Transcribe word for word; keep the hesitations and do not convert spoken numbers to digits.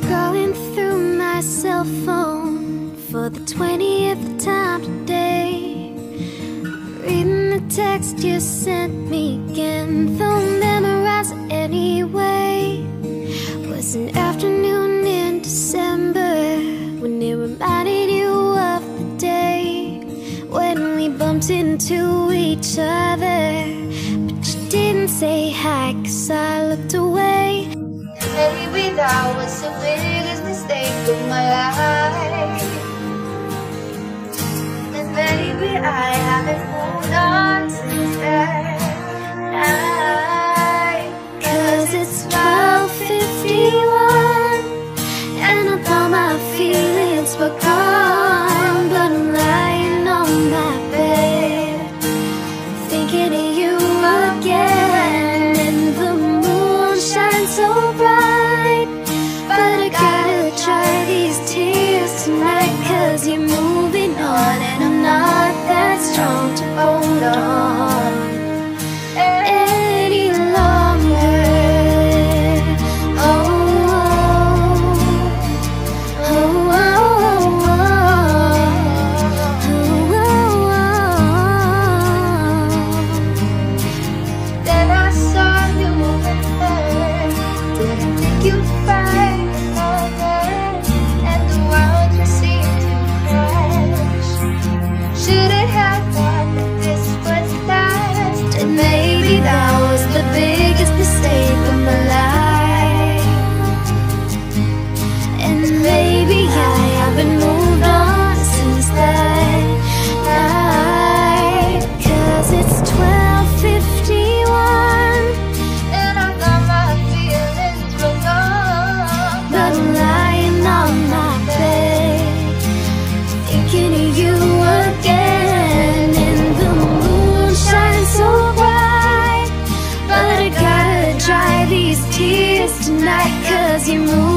Scrolling through my cell phone for the twentieth time today, reading the text you sent me again, though memorize it anyway. Was an afternoon in December when it reminded you of the day when we bumped into each other, but you didn't say hi 'cause I looked away. Maybe that was the biggest mistake of my life, and maybe I haven't moved on since that night. 'Cause it's twelve fifty-one and I thought my feelings were gone, but I'm lying on my bed thinking of you again, and the moon shines so bright, but I gotta dry these tears tonight, 'cause you're moving on and I'm not that strong to hold on any longer. Oh, oh, oh, oh, oh, oh. Then I saw you moving there. Didn't think you'd find another, and the world just seemed to crash. Shouldn't have thought that this was last, And maybe that was the biggest mistake of my life, and maybe I haven't moved on since that night. 'Cause it's twelve fifty-one and I thought my feelings were gone. but I'm lying on my bed thinking of you again, and the moon shines so bright, but I gotta dry these tears tonight, 'cause you're moving